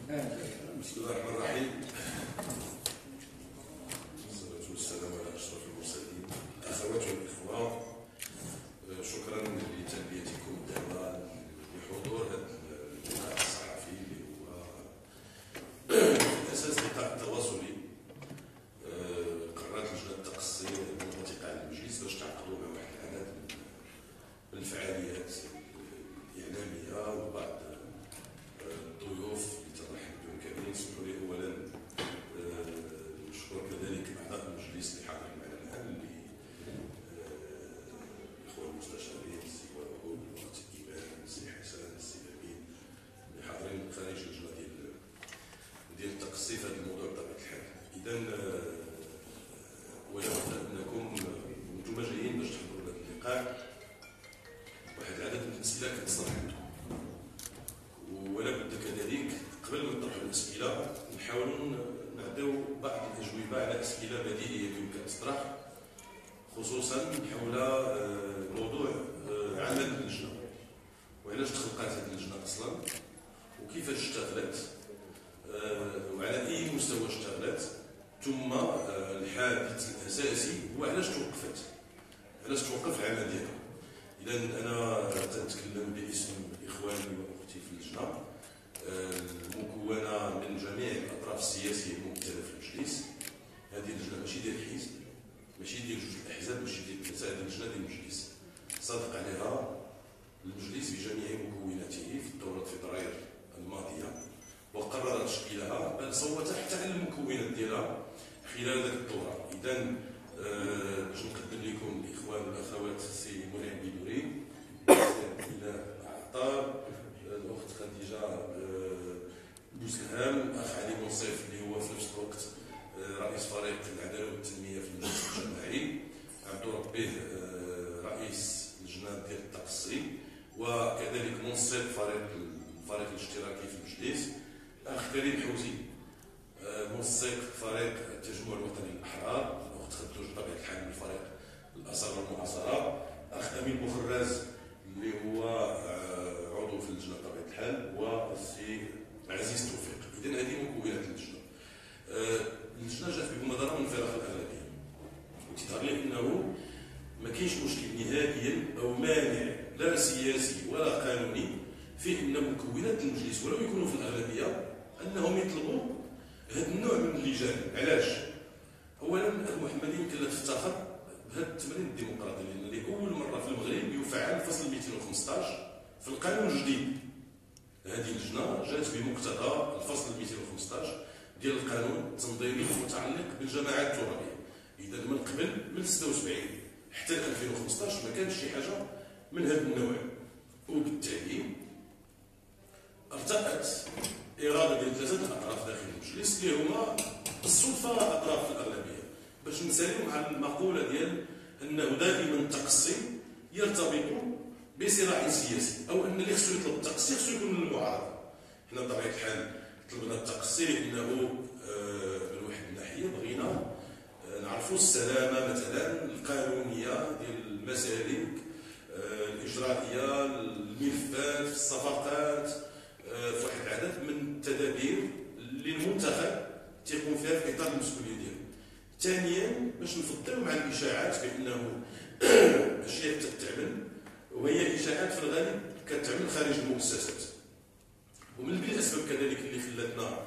بسم الله الرحمن الرحيم. والصلاة والسلام على أشرف المرسلين. الأخوات والإخوة، شكرا لتلبيتكم الدعوة لحضور هذا اللقاء الصحفي اللي هو في أساس لقاء تواصلي. قررت لجنة التقصي المنطقة على المجلس باش تعقدوا مع واحد العدد من الفعاليات الإعلامية وبعض الضيوف اللي ترحب بهم كاملين. اسمحوا لي أولا نشكر كذلك أعضاء المجلس اللي حاضرين معنا الآن، اللي الإخوة المستشارين السي وهود الأخت إيمان السي حسن السي أمين اللي حاضرين من خارج اللجنة ديال التقصي في هذا الموضوع بطبيعة الحال. إذا ولا بد أنكم وانتم جايين باش تحضروا هذا اللقاء واحد العدد من الأسئلة كتطرح عندكم، ولا بد كذلك قبل ما نطرحوا الأسئلة نحاولوا نعطيو بعض الأجوبة على أسئلة بديهية يمكن تطرح، خصوصا حول موضوع عمل اللجنة وعلاش تخلقات هذه اللجنة أصلا وكيفاش اشتغلت وعلى أي مستوى اشتغلت، ثم الحادث الأساسي هو علاش توقفت، علاش توقف العمل ديالها. إذا أنا تنتكلم باسم إخواني وأختي في اللجنة المكونة من جميع الأطراف السياسية الممثلة في المجلس. هذه اللجنة ماشي ديال الحزب، ماشي ديال جوج الأحزاب، ماشي ديال الكنيسة، هذه اللجنة ديال المجلس صادق عليها المجلس بجميع مكوناته في الدورة فبراير الماضية، وقرر تشكيلها بل صوت حتى على المكونات ديالها خلال ذلك الدورة. إذا باش نقدم لكم الإخوان والأخوات السي مريم بيدوري، إلى عطار، الأخت خديجة بوسلهام، الأخ علي منصف اللي هو في نفس الوقت رئيس فريق العدالة والتنمية في المجلس الجماعي، عبد ربه رئيس لجنة ديال التقصي وكذلك منصف الفريق الاشتراكي في المجلس، الأخ كريم حوزي منسق فريق التجمع الوطني للأحرار، الأخت خدوج بطبيعة الحال من فريق الأصالة والمعاصرة، الأخ أمين بوخراز اللي هو عضو في اللجنة بطبيعة الحال، والسي عزيز توفيق. إذن هذه مكونات اللجنة. اللجنة جات بمبادرة من فراغ الأغلبية، وتظهر لي أنه ما كاينش مشكل نهائيا أو مانع لا سياسي ولا قانوني في أن مكونات المجلس ولو يكونوا في الأغلبية أنهم يطلبوا هذا النوع من اللجان. علاش؟ اولا المحمدي يمكن لا تفتخر بهذا التمرين الديمقراطي، لان لاول مره في المغرب يفعل فصل 215 في القانون الجديد. هذه اللجنه جات بمقتضى الفصل 215 ديال القانون التنظيمي المتعلق بالجماعات الترابيه. اذا من قبل من 76 حتى 2015 ما كانش شي حاجه من هذا النوع، وبالتالي ارتأت إرادة ديال ثلاثة أطراف داخل المجلس اللي هما بالصدفة أطراف في الأغلبية، باش نساليو مع المقولة ديال أنه دائما التقصي يرتبط بصراع سياسي، أو أن اللي خصو يطلب التقصي خصو يكون من المعارضة. حنا بطبيعة الحال طلبنا التقصي لأنه من واحد الناحية بغينا نعرفوا السلامة مثلا القانونية ديال المسالك الإجرائية، الملفات، الصفقات، في واحد العدد من التدابير اللي المنتخب تيقوم فيها في اطار المسؤوليه ديالو. ثانيا باش نفضلوا مع الاشاعات بانه اشياء تتعمل وهي اشاعات في الغالب كتعمل خارج المؤسسات، ومن الاسباب كذلك اللي خلاتنا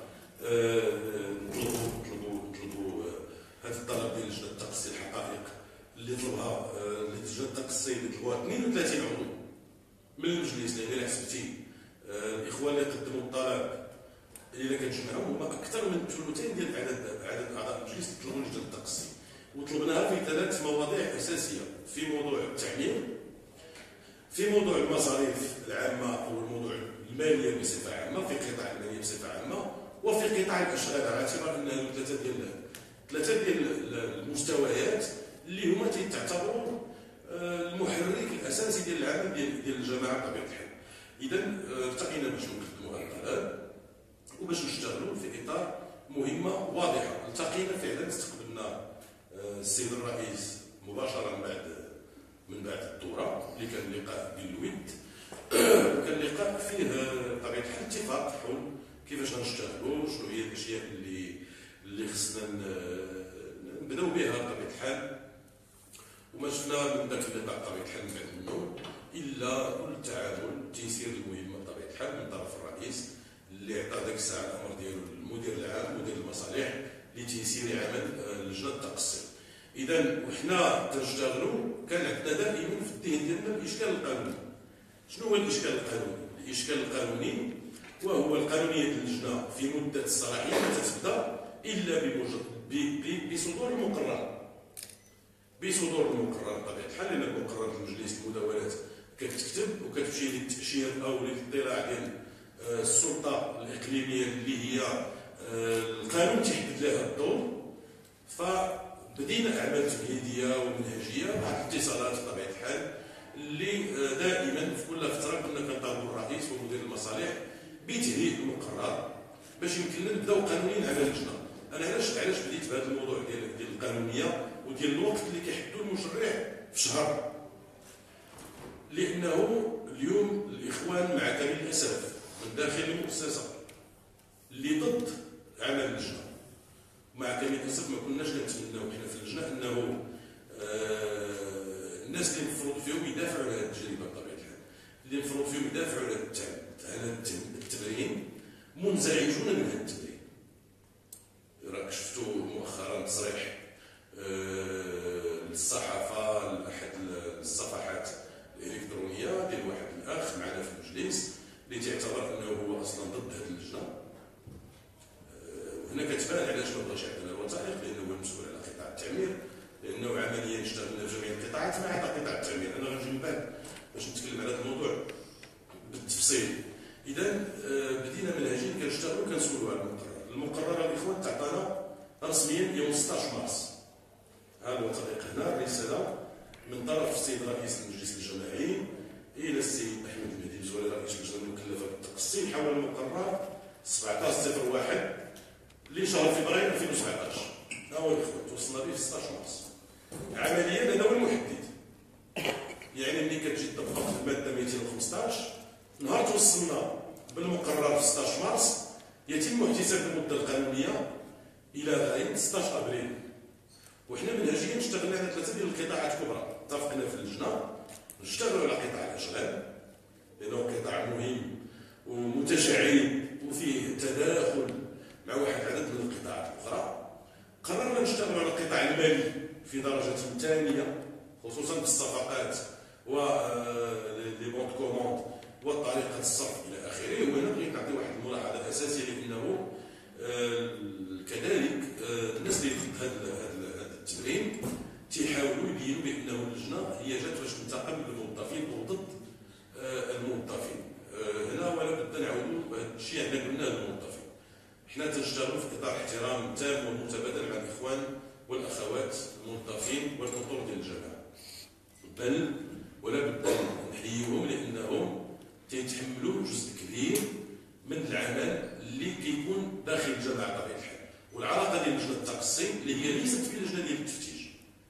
نطلبوا هذا الطلب ديال لجنه التقصي الحقائق اللي طلبها لجنه التقصي اللي طلبوها 32 عضو من المجلس، لان الا حسبتي الاخوان اللي قدموا الطلب الا كنجمعهم هما اكثر من ثلثين ديال عدد اعضاء المجلس اللي طلبوا لجنه التقصي، وطلبناها في ثلاث مواضيع اساسيه: في موضوع التعمير، في موضوع المصاريف العامه او الموضوع الماليه بصفه عامه، في قطاع الماليه بصفه عامه، وفي قطاع الاشغال، على اعتبار انها ثلاثه ديال المستويات اللي هما تعتبروا المحرك الاساسي ديال العمل ديال الجماعه بطبيعه الحال. إذا التقينا باش نقدموا هذا الطلب وباش نشتغلوا في إطار مهمة واضحة. التقينا فعلا، استقبلنا السيد الرئيس مباشرة من بعد الدورة اللي كان لقاء بالود، وكان لقاء فيه بطبيعة الحال اتفاق حول كيفاش غنشتغلوا، شنو هي الاشياء اللي خصنا نبداو بها بطبيعه الحال. وما شفنا من ذاك اللقاء بطبيعه الحال من بعد منه الا كل التعامل التيسير المهمه بطبيعه الحال من طرف الرئيس اللي عطى ديك الساعه الامر ديالو للمدير العام مدير المصالح لتيسير عمل لجنه التقصي. اذا وحنا تنشتغلوا كان عندنا دائما في الذهن ديالنا الاشكال القانوني. شنو هو الاشكال القانوني؟ الاشكال القانوني وهو القانونيه اللجنه في مده الصلاحيه لا تتبدا الا بصدور المقرر. بصدور المقرر بطبيعه الحال، لان المقرر المجلس المداولات كتكتب وكتمشي للتاشير او للاطلاع ديال السلطه الاقليميه اللي هي القانون تيحدد لها الدور. فبدينا اعمال تمهيديه ومنهجيه مع الاتصالات بطبيعه الحال اللي دائما في كل فتره كنا كنطالبوا الرئيس ومدير المصالح بتهيئ المقرر باش يمكن لنا نبداو قانونيا عمل اللجنه. انا علاش بديت بهذا الموضوع ديال القانونيه وديال الوقت اللي كيحددوا المشرع في شهر؟ لانه اليوم الاخوان مع كامل الاسف من داخل المؤسسه اللي ضد عمل اللجنه، مع كامل الاسف ما كناش كنتمناو حنا في اللجنه انه الناس اللي المفروض فيهم يدافعوا على هذه التجربه بطبيعه الحال، اللي المفروض فيهم يدافعوا على التمرين منزعجون من هذا التمرين. راك شفتوا مؤخرا تصريح للصحافه لاحد الصفحات الالكترونيه ديال واحد الاخ معنا في المجلس اللي تعتبر انه هو اصلا ضد هذه اللجنه. هنا كتبان علاش ما بغاش يعطينا الوثائق، لانه هو المسؤول على قطاع التعمير، لانه عمليا اشتغلنا في جميع القطاعات ما عدا قطاع التعمير. انا غنجي من بعد باش نتكلم على هذا الموضوع بالتفصيل. اذا بدينا منهجين كنشتغلوا كنسولوا على المقرر الاخوان تعطانا رسميا يوم 16 مارس. هذا الوثائق هنا الرساله من طرف السيد رئيس المجلس الجماعي الى السيد احمد المهدي الزوالي رئيس اللجنه المكلفه بالتقصي حول المقرر 17/01 لشهر فبراير 2017. ها هو الاخوان توصلنا به في 16 مارس. عمليا هذا هو المحدد، يعني ملي كتجي تطبق الماده 215 نهار توصلنا بالمقرر في 16 مارس يتم احتساب المده القانونيه الى غايه 16 ابريل. وحنا منهجيا اشتغلنا على 3 ديال القطاعات الكبرى. اتفقنا في اللجنه نشتغلوا على قطاع الاشغال لانه قطاع مهم ومتشعب وفيه تداخل مع واحد العدد من القطاعات الاخرى. قررنا نشتغلوا على القطاع المالي في درجه ثانيه، خصوصا في الصفقات و لي بونت كوموند وطريقه الصرف الى اخره. وهنا بغيت نعطي واحد الملاحظه اساسيه، لانه كذلك الناس اللي ضد هذا التمرين تيحاولوا يبينوا بانه اللجنه هي جات باش تنتقم للموظفين وضد الموظفين. هنا ولا بد نعاودوا هذا الشيء حنا قلناه للموظفين. حنا تنشتغلوا في اطار احترام تام ومتبادل مع الاخوان والاخوات الموظفين والمطور ديال الجماعه، بل ولا بد نحييهم لانهم تيتحملوا جزء كبير من العمل اللي كيكون داخل الجماعه بطبيعه الحال. والعلاقه ديال لجنه التقصي اللي هي ليست في لجنه ديال التفتيش،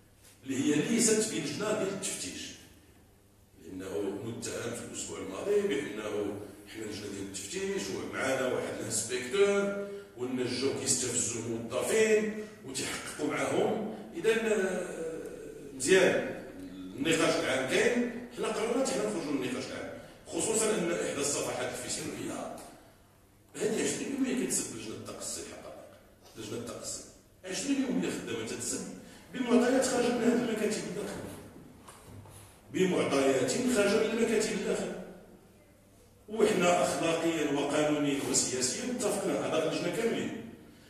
لانه متهم في الاسبوع الماضي بانه حنا لجنه ديال التفتيش ومعنا واحد الانسبكتور والنجو كيستفزوا الموظفين وتيحققوا معاهم. اذا مزيان النقاش العام كاين، حنا قررنا حنا نخرجوا من النقاش العام، خصوصا ان احدى الصفحات الفيسبوكيه هذه 20 يوم كتسب لجنه التقصي. الحقيقه لجنه التقصي 20 يوم هي خدامه تتسب بمعطيات خارجه من هذه المكاتب الداخليه، بمعطيات خارجه من المكاتب الداخليه. وحنا اخلاقيا وقانونيا وسياسيا اتفقنا اعضاء اللجنه كاملين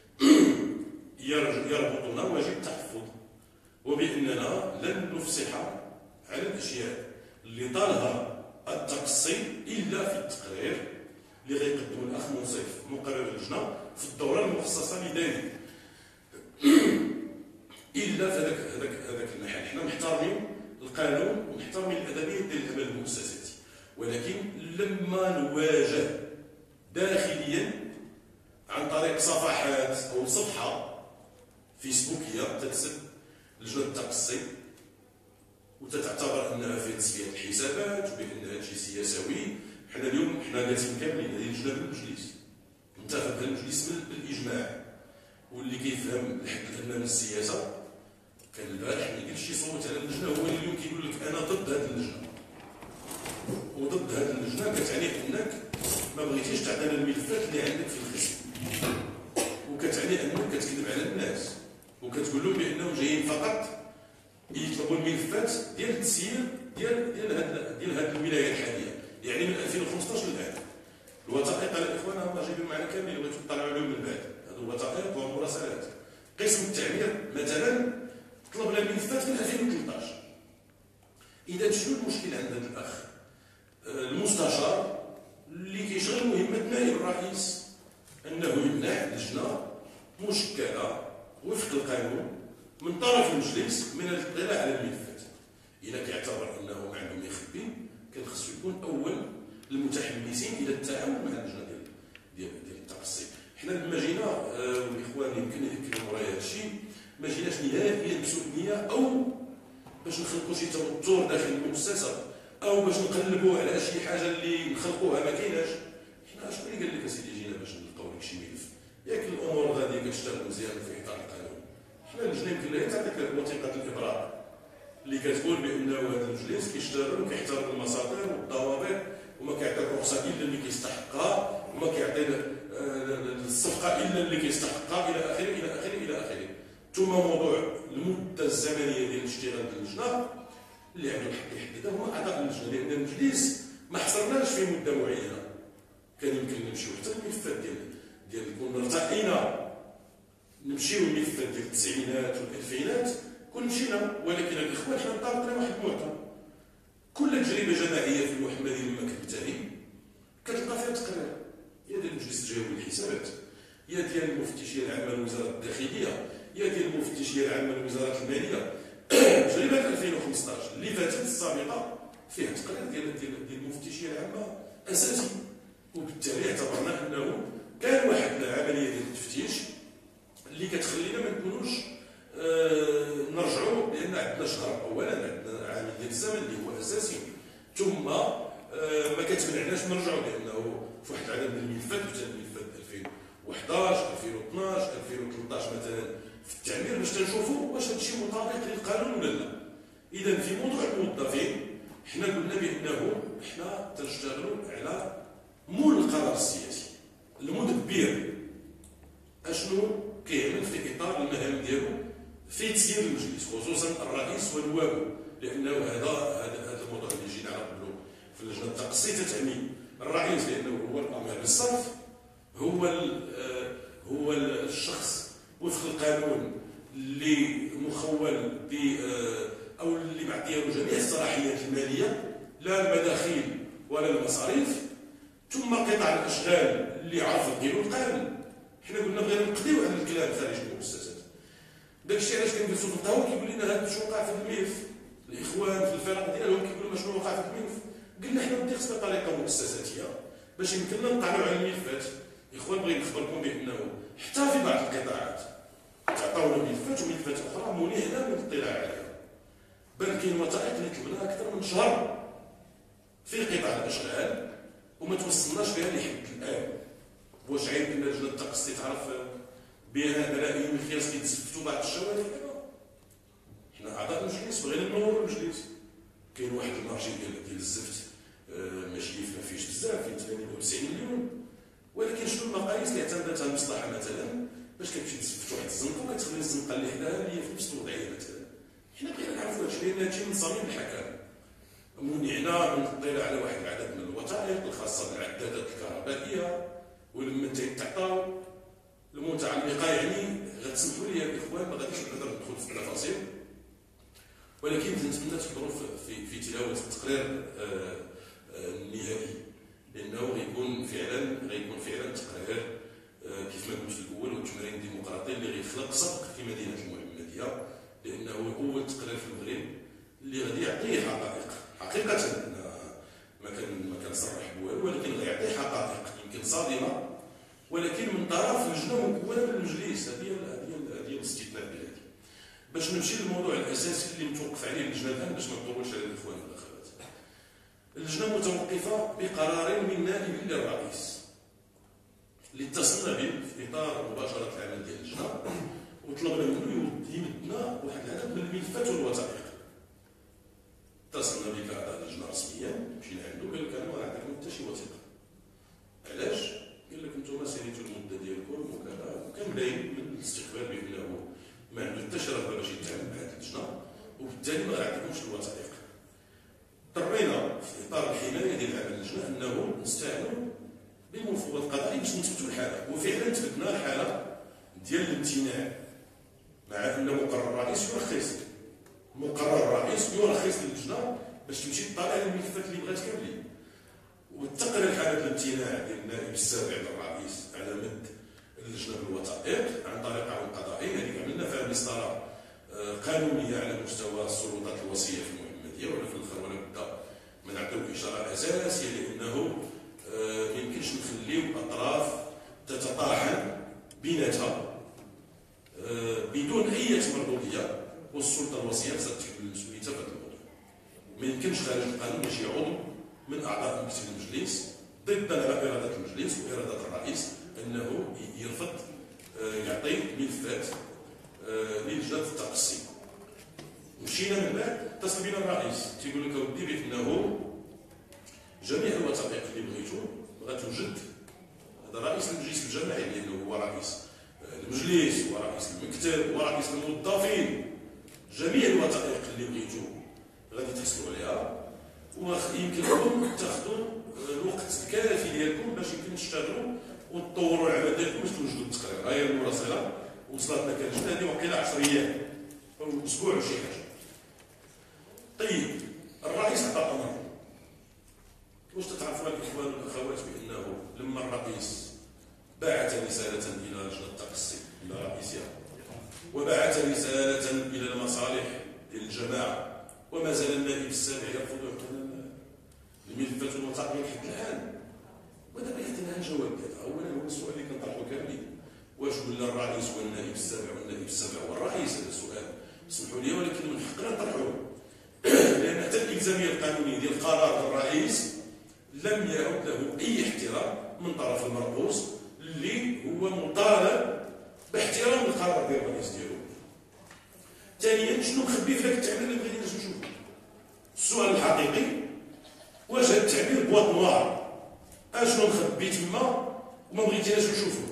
يربطنا واجب التحفظ، وباننا لن نفصح على الاشياء اللي طالها التقصي الا في التقرير اللي غيقدموا الاخ منصف مقرر اللجنه في الدوره المخصصه لذلك. الا في هذاك المحل حنا محترمين القانون ومحترمين الادبيه ديال العمل المؤسساتي، ولكن لما نواجه داخليا عن طريق صفحات او صفحه فيسبوكيه تتسب لجنه التقصي وتتعتبر انها في تصفيه الحسابات وبانها شيء سياسي. حنا اليوم حنا جالسين كاملين هذه لجنه بالمجلس انتخب هذا المجلس بالاجماع، واللي كيفهم الحد الادنى من السياسه كان البارح ما يقدرش يصوت على اللجنه، هو اللي اليوم كيقول لك انا ضد هذه اللجنه. وضد هذه اللجنه كتعني انك ما بغيتيش تعطينا الملفات اللي عندك في القسم، وكتعني انك كتكذب على الناس وكتقول لهم بانهم جايين فقط يطلبوا الملفات ديال التسيير ديال هذه الولايه الحاليه، يعني من 2015 للان. الوثائق على الاخوان هما جايبين معنا كاملين، بغيتو تطلعوا عليهم من بعد. هذو الوثائق والمراسلات. قسم التعمير مثلا طلب لنا الملفات من 2013. اذا شنو المشكل عند هذا الاخ المستشار اللي كيشغل مهمه نائب الرئيس انه يمنع لجنه مشكله وفق القانون من طرف المجلس من الاطلاع على الملفات؟ اذا كيعتبر انه ما عنده ما يخبي كان خصو يكون اول المتحمسين الى التعاون مع اللجنه ديال التقصي. حنا لما جينا والاخوان يمكن يذكروا ورايا هذا الشيء، ما جيناش نهائيا بسوء نيه او باش نخلقوا شي توتر داخل المؤسسه او باش نقلبوا على شي حاجه اللي نخلقوها ما كايناش. حنا شكون اللي قال لك اسيدي جينا باش نلقاو لك شي ملف؟ ياك الامور غاديه كتشتغل مزيان في اطار القانون. حنا اللجنه يمكن لها تعطيك وثيقه الابراء اللي كتقول بانه هذا المجلس كيشتغل وكيحترم المصادر والضوابط وما كيعطي الرخصه الا اللي كيستحقها وما كيعطي الصفقه الا اللي كيستحقها الى اخره الى اخره الى اخره. ثم موضوع المده الزمنيه ديال الاشتغال ديال اللجنه اللي عنده الحق يحددها هو اعضاء اللجنه، لان المجلس ما حصرناش في مده معينه. كان يمكن نمشيو حتى الملفات ديال كون ارتقينا نمشيو الملفات ديال التسعينات والالفينات كون مشينا، ولكن الاخوان حنا انطلقنا واحد المعطى. كل تجربه جماعيه في المحمدي لما كتنتهي كتلقى فيها تقرير، يا ديال المجلس التجاوبي للحسابات، يا ديال المفتشيه العامه لوزاره الداخليه، يا ديال المفتشيه العامه لوزاره الماليه. تجربه 2015 اللي فاتت السابقه فيها تقرير ديال المفتشيه العامه اساسي، وبالتالي اعتبرنا انه كان واحد العمليه ديال التفتيش اللي كتخلينا ما نكونوش نرجعوا، لان عندنا شهر اولا عندنا عامل ديال الزمن اللي هو اساسي، ثم ما كتمنعناش نرجعوا لانه في واحد العدد من الملفات مثلا ملفات 2011 2012 2013 مثلا في التعمير باش تنشوفوا واش هادشي مطابق للقانون ولا لا. اذا في موضوع الموظفين حنا قلنا بانه حنا تنشتغلوا على مول القرار السياسي المدبر اشنو كيعمل في اطار المهام ديالو في تسيير المجلس، خصوصا الرئيس ونوابه، لانه هذا الموضوع اللي جينا على قبله في اللجنه التقصي تتعني الرئيس لانه هو الامر بالصرف، هو الشخص وفق القانون اللي مخول ب او اللي معطيه جميع الصلاحيات الماليه، لا المداخيل ولا المصاريف، ثم قطاع الاشغال اللي عرف ديالو القانون. حنا قلنا بغينا نقضيو على الكلام خارج المؤسسات. داكشي علاش كنجلسوا في القهوه كيقول لنا هذا شنو وقع في الملف، الاخوان في الفرق ديالهم كيقولوا شنو وقع في الملف. قلنا حنا ندير خصنا طريقه مؤسساتيه باش يمكن لنا نطلعوا على الملفات. الاخوان بغيت نخبركم بانه حتى في بعض القطاعات تعطاونا ملفات وملفات اخرى منعنا من الاطلاع عليها، بل كاين وثائق اللي طلبناها اكثر من شهر في قطاع الاشغال وما توصلناش بها لحد الان. واش عيب ان لجنه التقصي تعرف بان ملايين الخياس كيتزفتوا بعض الشوارع؟ حنا اعضاء المجلس بغينا ننوروا المجلس. كاين واحد المارجي ديال الزفت ماشي ما فيش بزاف، فيه 98 مليون، ولكن شنو المقاييس اللي اعتمدتها المصلحه مثلا باش كتمشي تزفت واحد الزنقه وكتخلي الزنقه اللي حداها اللي هي في نفس الوضعيه مثلا؟ حنا بغينا نعرفوا هادشي لان هادشي من صميم الحكم. منعنا من الاطلاع على واحد العدد من الوثائق الخاصه بالعدادات الكهربائيه ولما تعطاو المتعلقه، يعني غتسمحوا لي يا الاخوان ما غاديش نقدر ندخل في التفاصيل، ولكن نتمنى تحضروا في تلاوه التقرير النهائي، لانه غيكون فعلا تقرير كيف ما قلت في الاول والتمارين الديمقراطيه اللي غيخلق سبق في مدينه المحمديه، لانه اول تقرير في المغرب اللي غادي يعطيه حقيقه ما كنصرح بوالو، ولكن غيعطي حقائق يمكن صادمه ولكن من طرف لجنه مكونه من المجلس. هذه الاستثناء بلادي. باش نمشي للموضوع الاساسي اللي متوقف عليه اللجنه الان باش ما نطولش على الاخوان والاخوات. اللجنه متوقفه بقرار من نائب للرئيس اللي اتصلنا في اطار مباشره العمل ديال اللجنه، وطلبنا منه يمدنا واحد العدد من الملفات والوثائق. اتصلنا بك اعضاء اللجنه رسميا، مشينا عنده قال لك انا ما غنعطيكم حتى شي وثيقه. علاش؟ قال لك انتم ساليتوا المده ديالكم وكذا، وكان باين من الاستقبال بانه ما عنده حتى شرف باش يتعامل مع هذه اللجنه، وبالتالي ما غنعطيكمش الوثائق. اضطرينا في اطار الحمايه ديال عمل اللجنه انه نستعملوا بمفوض قضائي باش نثبتوا الحاله، وفعلا ثبتنا الحاله ديال الامتناع، مع ان مقرر الرئيس يرخص، للجنه باش تمشي تطالع الملفات اللي بغات كاملين، وتقرر حاله الامتناع ديال النائب السابع للرئيس على مد اللجنه بالوثائق عن طريق عون قضائي. هذيك عملنا فيها مسطره قانونيه على مستوى السلطات الوصيه في المحمديه، ولا في الاخر ولا بد ما نعطيو اشاره اساسيه لانه ما يمكنش نخليو اطراف تتطاحن بيناتها بدون اي مردوديه، والسلطه الوصيه خصها تحمل مسؤوليتها في هذا الموضوع. ما يمكنش خارج القانون يجي عضو من اعضاء مكتب المجلس ضد اراده المجلس واراده الرئيس انه يرفض يعطي ملفات للجنه التقصي. مشينا من بعد اتصل بنا الرئيس تيقول لك اودي بانه جميع الوثائق اللي بغيتو غتوجد. هذا رئيس المجلس الجماعي لانه هو رئيس المجلس ورئيس المكتب ورئيس الموظفين. جميع الوثائق اللي بغيتو غادي تحصلوا عليها، ويمكنكم تاخذوا الوقت الكافي ديالكم باش يمكن تشتغلوا وتطوروا العمل ديالكم باش توجدوا التقرير. هاي المراسله وصلتنا كنجد هذه وقيله 10 ايام او اسبوع وشي حاجه. طيب الرئيس عطى امر. واش تتعرفوا الاخوان والاخوات بانه لما الرئيس بعث رساله الى لجنه التقصي الى رئيسها، وبعث رساله الى المصالح ديال الجماعه، وما زال النائب السابع يرفض يعطينا الملفات والوثائق حتى الان، ودابا يعطينا الجواب ديالها. اولا هو السؤال اللي كنطرحو كاملين، واش ولا الرئيس هو النائب السابع والنائب السابع هو الرئيس؟ هذا السؤال اسمحوا لي ولكن من حقنا نطرحوه، لان حتى الالزاميه القانونيه ديال قرار الرئيس لم يعد له اي احترام من طرف المرؤوس اللي هو مطالب باحترام القرار ديال الرئيس ديالو. ثانيا شنو مخبي في ذاك التعبير اللي بغينا نشوفو؟ السؤال الحقيقي واش هذا التعبير بواط نوار اشنو مخبي تما وما بغيتيناش نشوفو؟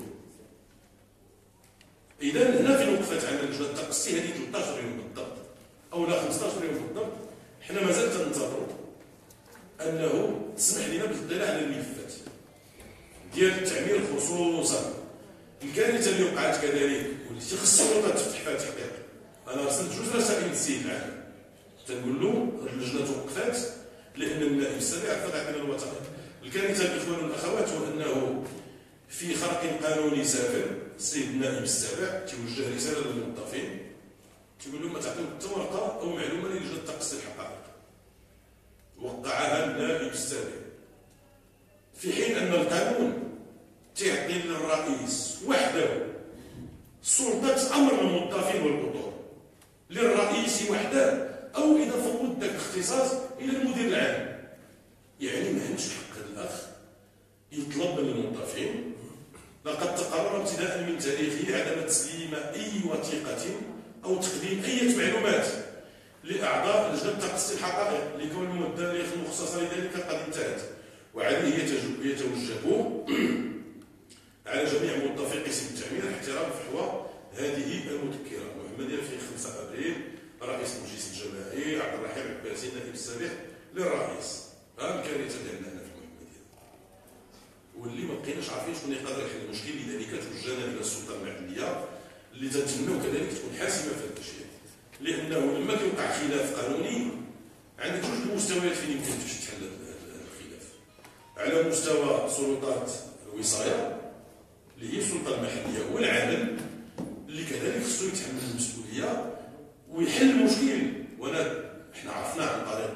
اذا هنا فين وقفت عندنا لجنه التقصي هذه 13 يوم بالضبط او لا 15 يوم بالضبط، حنا مازال تنتظروا انه تسمح لنا بالاطلاع على الملفات ديال التعمير، خصوصا الكارثه اللي وقعت كذلك واللي تخص السلطات تفتح فيها تحقيق. انا ارسلت 2 رسائل للسيد العام تنقول له اللجنه توقفات لان النائب السابع رفض يعطينا الوثائق. الكارثه الاخوان والاخوات هو انه في خرق قانوني سافر السيد النائب السابع توجه رساله للموظفين تقول لهم ما تعطيو حتى ورقه او معلومه للجنه تقصي الحقائق، وقعها النائب السابع، في حين ان القانون تعطي للرئيس وحده سلطه امر الموظفين والاطر، للرئيس وحده او اذا فوض ذاك الاختصاص الى المدير العام. يعني ما عندش حق هذا الاخ يطلب من الموظفين. لقد تقرر ابتداء من تاريخه عدم تسليم اي وثيقه او تقديم اي معلومات لاعضاء لجنه تقصي الحقائق لكون المده المخصصه لذلك قد انتهت، وعليه يتوجب على جميع موظفي قسم التعمير احترام فحوى هذه المذكره المحمديه في 5 ابريل. رئيس المجلس الجماعي عبد الرحيم عباسي النائب السابع للرئيس. ها الكارثه ديالنا هنا في المحمديه، واللي ما بقيناش عارفين شكون يقدر يحل المشكل. لذلك توجهنا الى السلطه المحليه اللي تنتمنوا كذلك تكون حاسمه في هذا الشيء، لانه لما كيوقع خلاف قانوني عندك 2 المستويات فين يمكن تحل هذا الخلاف. على مستوى سلطات الوصايه اللي هي السلطه المحليه والعامل اللي كذلك خصو يتحمل المسؤوليه ويحل المشكل. احنا عرفنا عن طريق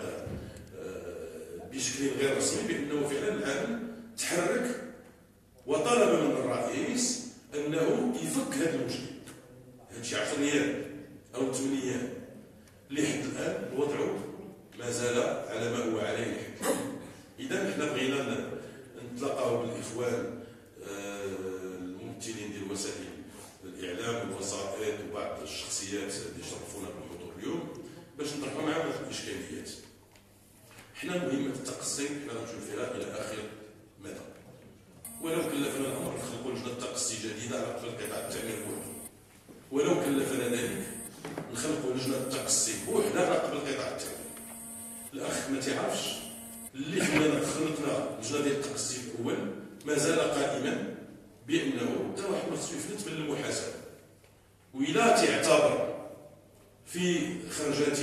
بشكل غير رسمي بانه فعلا العامل تحرك وطلب من الرئيس انه يفك هذا المشكل. هادشي 10 ايام او 8 ايام لحد الان الوضع ما زال على ما هو عليه. اذا احنا بغينا نتلاقاو بالاخوان الممثلين ديال وسائل الاعلام والوسائط وبعض الشخصيات اللي شرفونا بالحضور اليوم باش نطرحوا معاهم هذه الاشكاليات. حنا مهمه التقصي حنا غنمشيو فيها الى اخر مدى، ولو كلفنا الامر نخلقوا لجنه تقصي جديده على قفل قطاع التعمير كله، ولو كلفنا ذلك نخلقوا لجنه تقصي بوحدها على قبل قطاع التعمير. الاخ ما تعرفش اللي خلانا خلقنا لجنه ديال التقصي الاول مازال قائما بانه حتى واحد ما خصو يفلت من المحاسبه، وإلا تعتبر في خرجات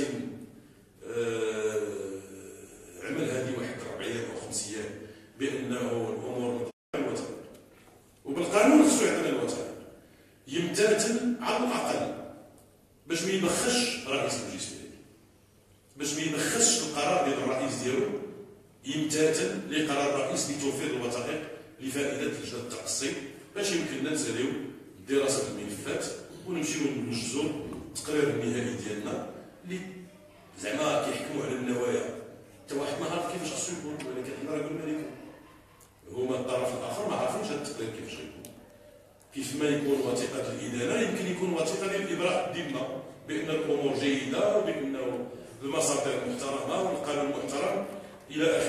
عمل هذه واحد 4 أيام أو 5 أيام بأنه الأمور الوطنية وبالقانون خصو يعطينا الوطنية يمتثل على الأقل باش ما يبخش رئيس المجلس الملكي، باش ما يبخسش القرار ديال الرئيس ديالو، يمتثل لقرار الرئيس لتوفير الوثائق لفائدة لجنة التقصي باش يمكننا نساليو دراسة الملفات ونمشيو ننجزو التقرير النهائي ديالنا اللي زعما كيحكموا على النوايا. حتى واحد ما عارف كيفاش خصو يكون، ولكن حنا راه قلنا لكم هما الطرف الاخر ما عارفينش هذا التقرير كيفاش يكون. كيف ما يكون وثيقه الادانه يمكن يكون وثيقه ديال الابراء الذمه بان الامور جيده وبانه المصادر محترمه والقانون محترم الى